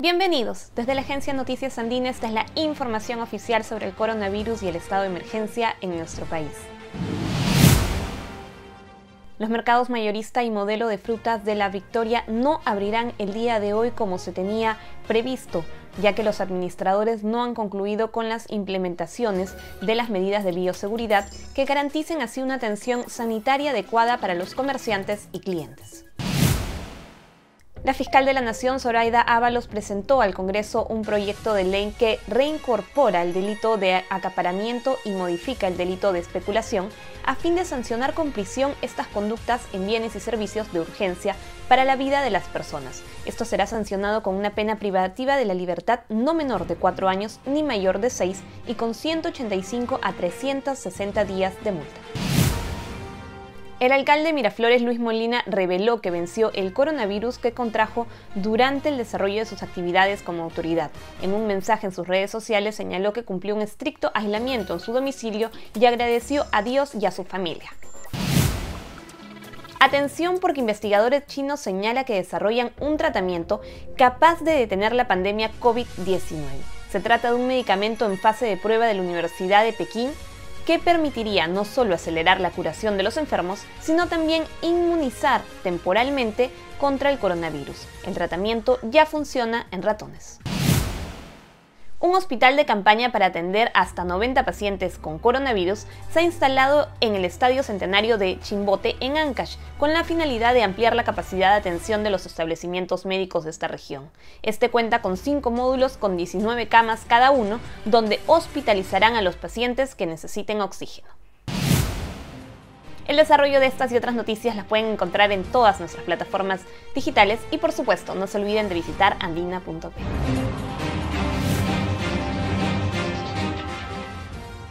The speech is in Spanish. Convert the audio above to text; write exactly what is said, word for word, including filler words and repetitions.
Bienvenidos. Desde la agencia Noticias Andina, esta es la información oficial sobre el coronavirus y el estado de emergencia en nuestro país. Los mercados mayorista y modelo de frutas de La Victoria no abrirán el día de hoy como se tenía previsto, ya que los administradores no han concluido con las implementaciones de las medidas de bioseguridad que garanticen así una atención sanitaria adecuada para los comerciantes y clientes. La fiscal de la Nación, Zoraida Ábalos, presentó al Congreso un proyecto de ley que reincorpora el delito de acaparamiento y modifica el delito de especulación a fin de sancionar con prisión estas conductas en bienes y servicios de urgencia para la vida de las personas. Esto será sancionado con una pena privativa de la libertad no menor de cuatro años ni mayor de seis y con ciento ochenta y cinco a trescientos sesenta días de multa. El alcalde de Miraflores, Luis Molina, reveló que venció el coronavirus que contrajo durante el desarrollo de sus actividades como autoridad. En un mensaje en sus redes sociales señaló que cumplió un estricto aislamiento en su domicilio y agradeció a Dios y a su familia. Atención, porque investigadores chinos señalan que desarrollan un tratamiento capaz de detener la pandemia COVID diecinueve. Se trata de un medicamento en fase de prueba de la Universidad de Pekín que permitiría no solo acelerar la curación de los enfermos, sino también inmunizar temporalmente contra el coronavirus. El tratamiento ya funciona en ratones. Un hospital de campaña para atender hasta noventa pacientes con coronavirus se ha instalado en el Estadio Centenario de Chimbote, en Ancash, con la finalidad de ampliar la capacidad de atención de los establecimientos médicos de esta región. Este cuenta con cinco módulos con diecinueve camas cada uno, donde hospitalizarán a los pacientes que necesiten oxígeno. El desarrollo de estas y otras noticias las pueden encontrar en todas nuestras plataformas digitales y, por supuesto, no se olviden de visitar andina punto pe.